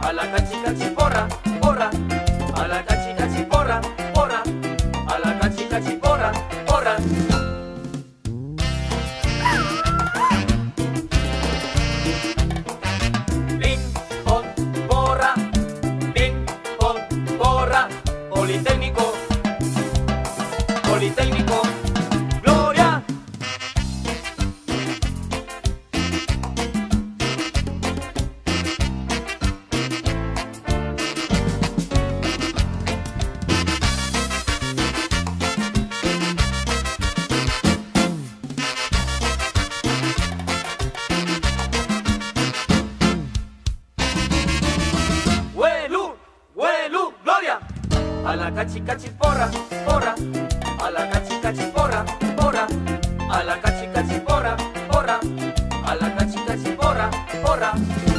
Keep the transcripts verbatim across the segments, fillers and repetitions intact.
a la cachi cachi porra, porra, a la cachi cachi porra, porra, a la cachi cachi porra, porra. Ping pong porra, ping pong porra, Politécnico, Politécnico, Gloria. A la cachi cachi porra, porra, a la cachi cachi porra, porra, a la cachi cachi porra, porra, a la cachi cachi porra, porra.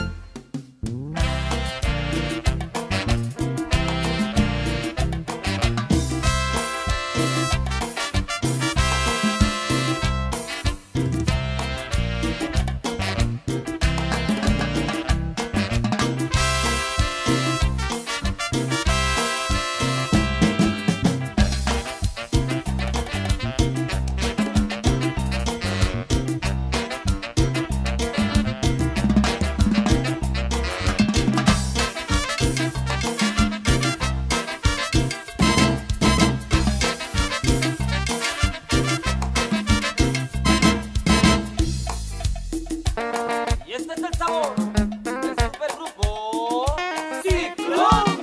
Este es el sabor del supergrupo Ciclón.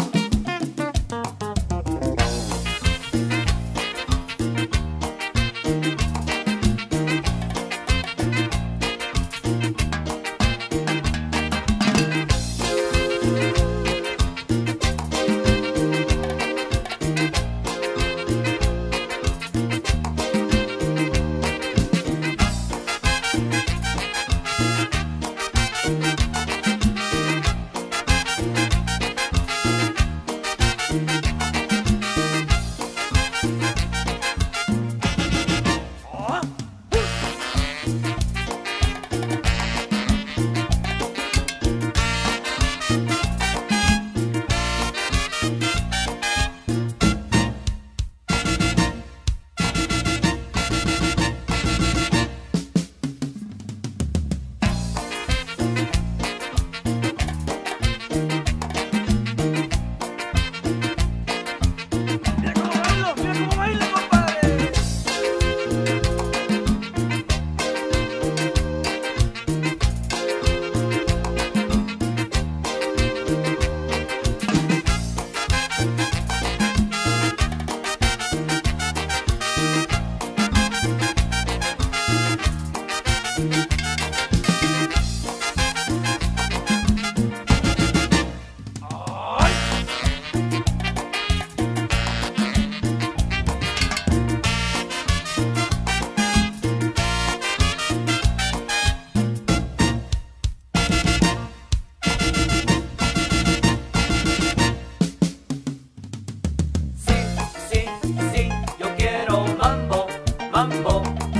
Mambo,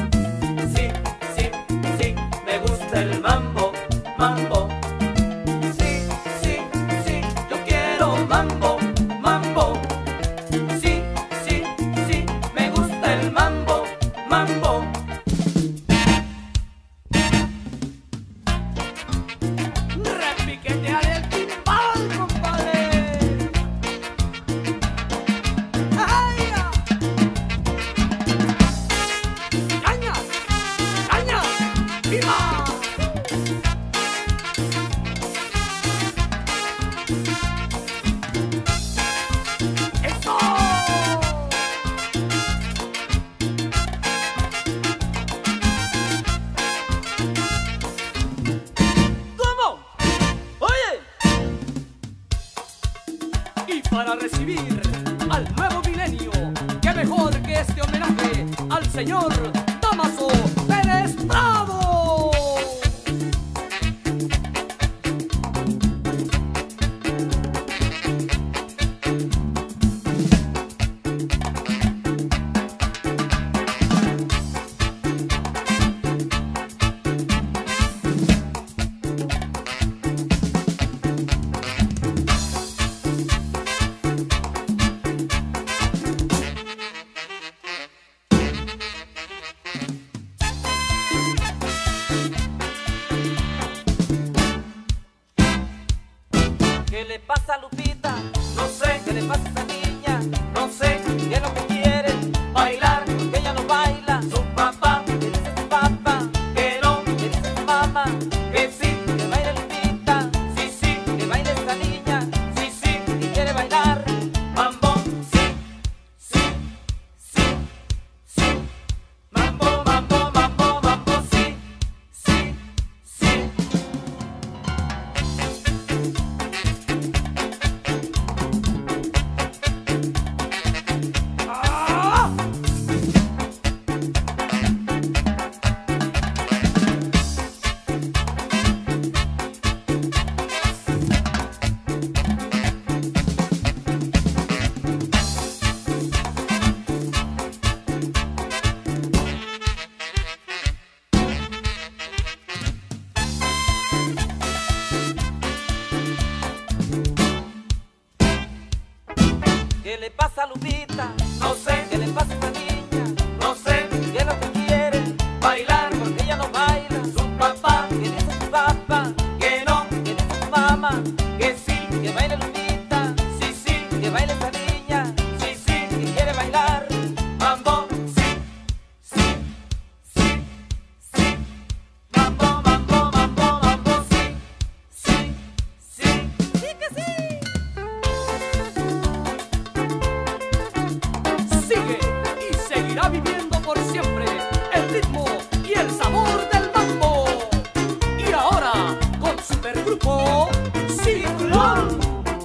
sí, sí, sí, me gusta el mambo, mambo, sí, sí, sí, yo quiero mambo, mambo, sí, sí, sí, me gusta el mambo, mambo. Repiquetear el timbal, compadre. Para recibir al nuevo milenio, qué mejor que este homenaje al señor Dámaso Pérez Prado. ¿Qué le pasa a Lupita? No sé, ¿Qué le pasa a esa niña? no sé, ¿Qué es lo que quiere? bailar. Porque ella no baila. Su papá, ¿Qué dice su papá? que no, ¿Qué dice su mamá? que sí, Que baile Lupita, sí, sí, que baile esta niña, sí, sí. que quiere bailar. Mambo, sí, sí, sí, sí. Mambo, mambo, mambo, mambo, sí, sí, sí. ¡Ah! ¿Qué le pasa a Lupita? No sé, ¿Qué le pasa a esta niña? no sé, ¿Qué es lo que quiere? bailar. Porque ella no baila. Su papá, ¿Qué dice su papá? que no, ¿Qué dice su mamá? que sí, Que baile Lupita, sí, sí, que baile esta niña, sí, sí. que quiere bailar. Mambo, sí, sí, sí, sí. Mambo, mambo, mambo, mambo, sí, sí, sí. ¡Sí que sí! Sigue y seguirá viviendo por siempre el ritmo y el sabor del mambo. Y ahora con supergrupo Ciclón.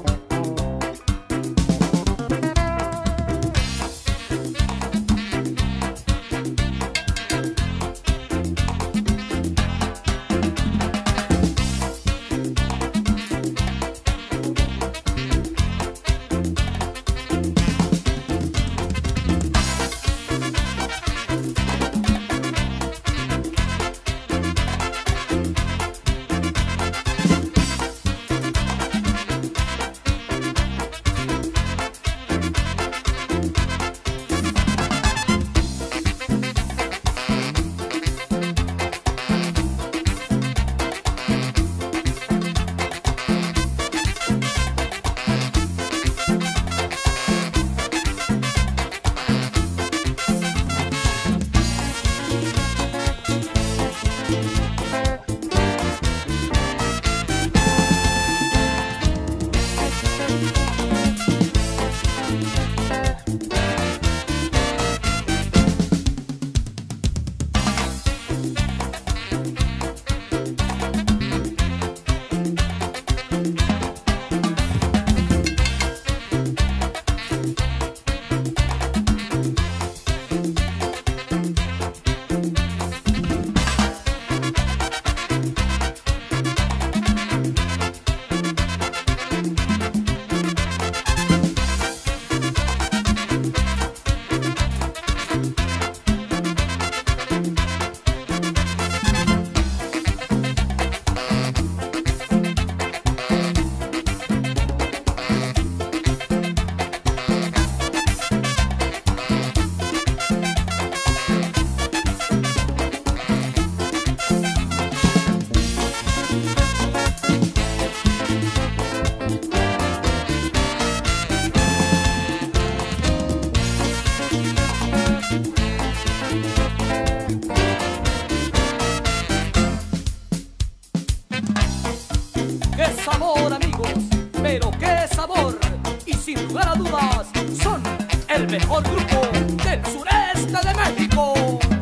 ¡Qué sabor, amigos! ¡Pero qué sabor! Y sin lugar a dudas, son el mejor grupo del sureste de México.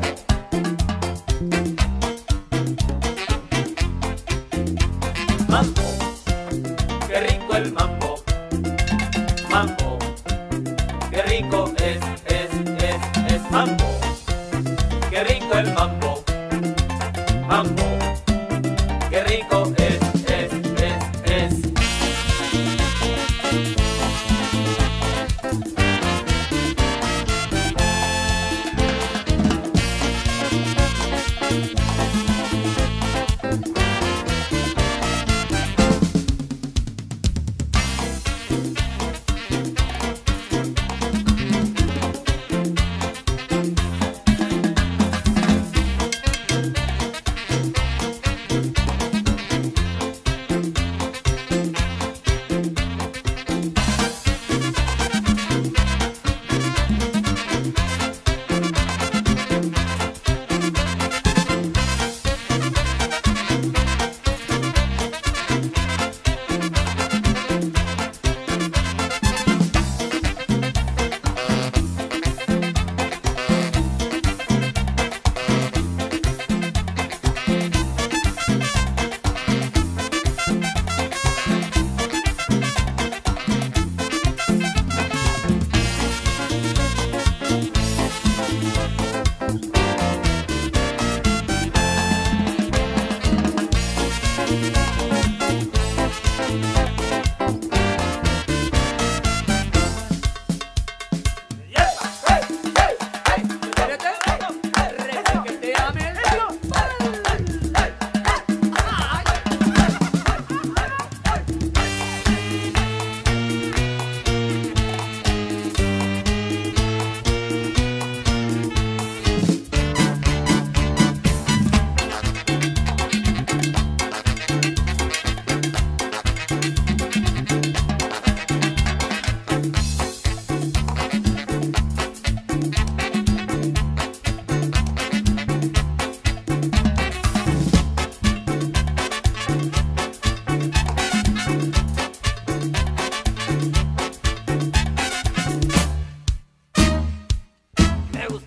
Mambo, qué rico el mambo. Mambo, qué rico es, es, es, es mambo. Qué rico el mambo. Mambo, qué rico es, es, es, es.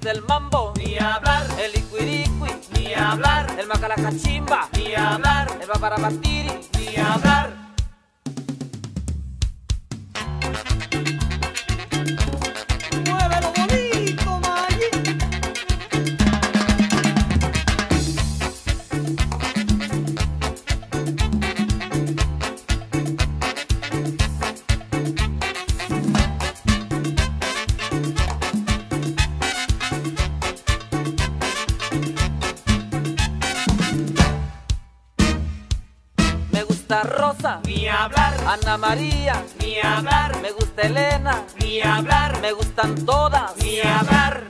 del mambo, ni hablar, el iquiriqui, ni hablar, el macalacachimba, ni hablar, el paparabatiri, ni hablar. Muévelo bonito, Maggi. me gusta Rosa, Ni hablar, Ana María, ni hablar, me gusta Elena, ni hablar, me gustan todas. ni hablar.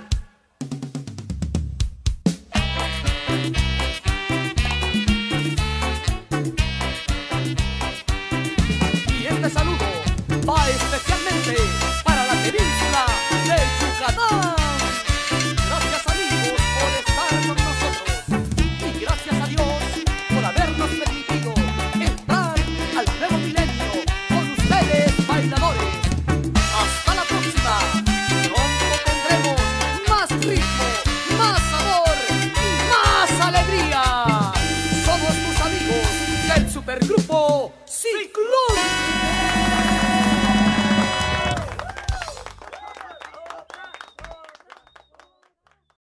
Y este saludo va especialmente para la península de Yucatán. Gracias amigos por estar con nosotros y gracias a Dios por habernos permitido entrar al nuevo milenio con ustedes bailadores. Hasta la próxima. Pronto tendremos más ritmo, más sabor y más alegría. Somos tus amigos del supergrupo Ciclón.